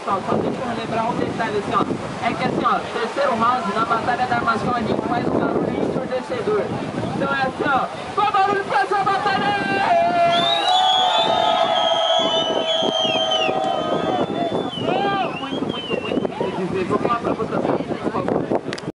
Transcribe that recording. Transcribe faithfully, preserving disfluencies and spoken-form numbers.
pessoal, só deixa eu relembrar um detalhe assim, ó. É que assim, ó, terceiro round na batalha da armação a gente faz um barulho ensurdecedor. Então é assim, ó, qual barulho pra essa batalha?